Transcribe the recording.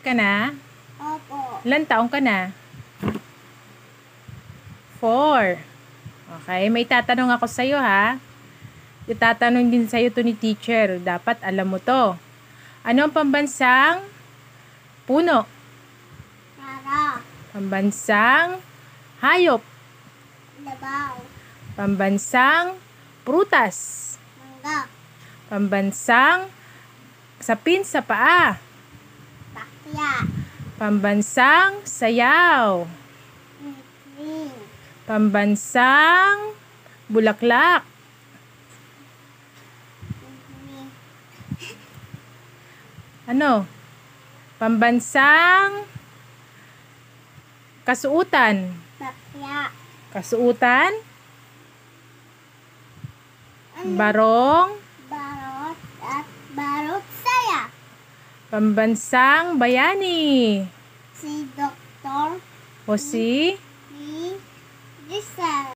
Ka na? Opo. Ilan taong ka na? 4. Okay, may tatanong ako sa'yo ha. Itatanong din sa'yo to ni teacher. Dapat alam mo to. Ano ang pambansang puno? Tara. Pambansang hayop? Labaw. Pambansang prutas? Mangga. Pambansang sapin sa paa? Takya. Pambansang sayaw? Ring. Pambansang bulaklak? Ano? Pambansang kasuutan? Takya. Kasuutan? Ano? Barong? Barot at barot saya. Pambansang bayani? Si Doktor O si